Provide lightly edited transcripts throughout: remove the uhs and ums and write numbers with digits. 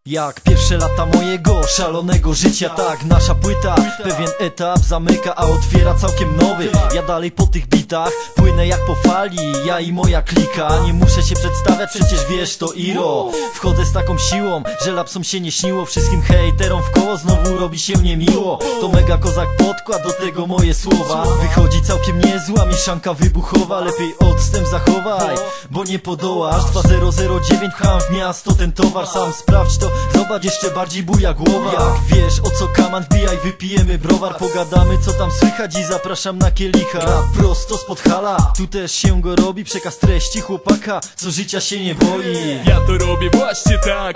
Jak pierwsze lata mojego szalonego życia, tak nasza płyta pewien etap zamyka, a otwiera całkiem nowy. Ja dalej po tych bitach płynę jak po fali, ja i moja klika. Nie muszę się przedstawiać, przecież wiesz to Iro. Wchodzę z taką siłą, że lapsom się nie śniło. Wszystkim hejterom w koło znowu robi się niemiło. To mega kozak podkład, do tego moje słowa. Wychodzi całkiem niezła mieszanka wybuchowa. Lepiej odstęp zachowaj, bo nie podołasz. 2009 pcham w miasto ten towar. Sam sprawdź to, zobacz, jeszcze bardziej buja głowa. Jak wiesz o co kaman, wbijaj, wypijemy browar. Pogadamy co tam słychać i zapraszam na kielicha. Rap prosto spod hala, tu też się go robi. Przekaz treści chłopaka, co życia się nie boi. Ja to robię właśnie tak.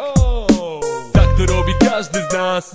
Tak to robi każdy z nas.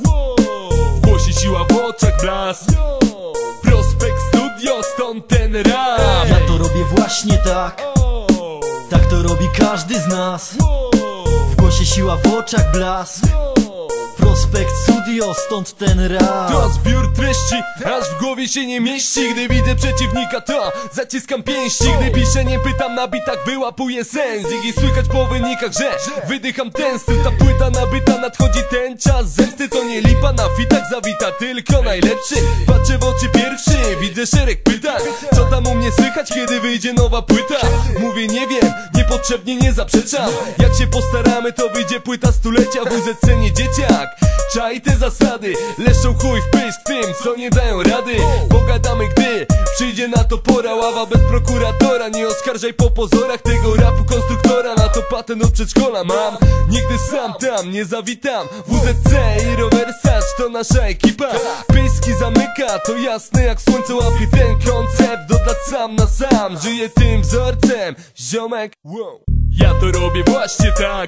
W głosie siła, w oczach blask. Prospekt Studio, stąd ten rap. Ja to robię właśnie tak. Tak to robi każdy z nas. W głosie siła, w oczach blask. Prospekt Studio, stąd ten rap. To zbiór treści, aż w głowie się nie mieści. Gdy widzę przeciwnika, to zaciskam pięści. Gdy piszę, nie pytam, na bitach wyłapuję sens. I słychać po wynikach, że wydycham ten styl. Ta płyta nabyta, nadchodzi ten czas zemsty. To nie lipa, na fitach zawita tylko najlepszy. Patrzę w oczy pierwszy, widzę szereg pytań. Co tam u mnie słychać, kiedy wyjdzie nowa płyta? Mówię, nie wiem, niepotrzebnie nie zaprzeczam. Jak się postaramy, to wyjdzie płyta stulecia. WZC nie dzieciak, czaj te zasady. Leszczą chuj w pysk tym, co nie dają rady. Pogadamy, gdy przyjdzie na to pora. Ława bez prokuratora, nie oskarżaj po pozorach tego rapu konstruktora. Na to patent od przedszkola mam, nigdy sam tam nie zawitam. WZC i Rowersacz to nasza ekipa. Pyski zamyka, to jasne jak słońce. Łapie ten koncept, dodać sam na sam. Żyję tym wzorcem, ziomek. Ja to robię właśnie tak.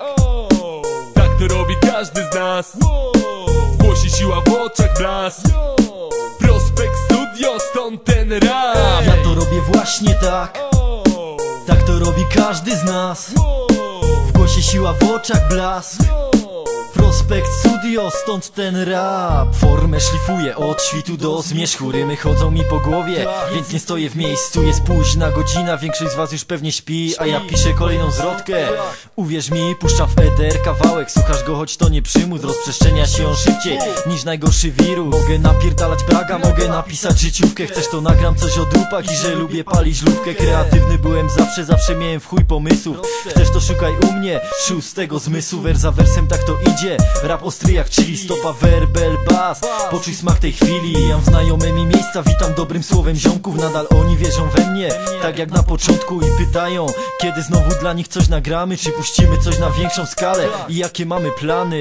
Tak to robi każdy z nas. W głosie siła, w oczach blask. Prospekt Studio, stąd ten rap. Ja to robię właśnie tak. Tak to robi każdy z nas. W głosie siła, w oczach blask. Prospekt Studio, stąd ten rap. Formę szlifuję od świtu do zmierzchu. Rymy chodzą mi po głowie, więc nie stoję w miejscu. Jest późna godzina, większość z was już pewnie śpi, a ja piszę kolejną zwrotkę. Uwierz mi, puszczam w eter kawałek. Słuchasz go, choć to nie przymus. Rozprzestrzenia się on szybciej niż najgorszy wirus. Mogę napierdalać braga, mogę napisać życiówkę. Chcesz to nagram coś o dupach i że lubię palić lówkę. Kreatywny byłem zawsze miałem w chuj pomysłów. Chcesz to szukaj u mnie, szóstego zmysłu. Wers za wersem tak to idzie. Rap ostry jak chili, stopa, werbel, bas. Poczuj smak tej chwili. Jam w znajome mi miejsca, witam dobrym słowem ziomków. Nadal oni wierzą we mnie, tak jak na początku. I pytają, kiedy znowu dla nich coś nagramy. Czy puścimy coś na większą skalę i jakie mamy plany.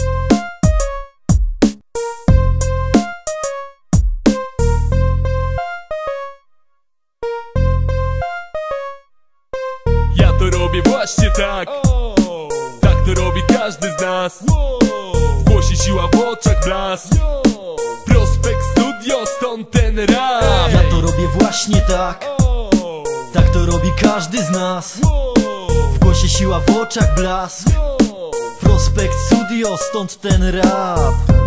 Ja to robię właśnie tak. Tak to robi każdy z nas. W głosie siła, w oczach blask. Prospekt Studio, stąd ten rap. Ja to robię właśnie tak. Tak to robi każdy z nas. W głosie siła, w oczach blask. Prospekt Studio, stąd ten rap.